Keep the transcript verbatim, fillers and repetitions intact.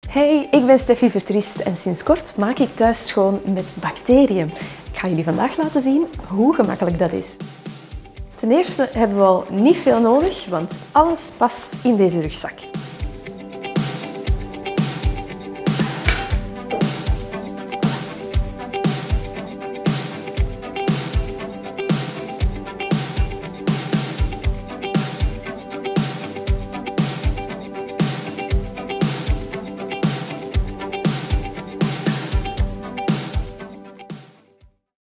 Hey, ik ben Steffi Vertriest en sinds kort maak ik thuis schoon met bacteriën. Ik ga jullie vandaag laten zien hoe gemakkelijk dat is. Ten eerste hebben we al niet veel nodig, want alles past in deze rugzak.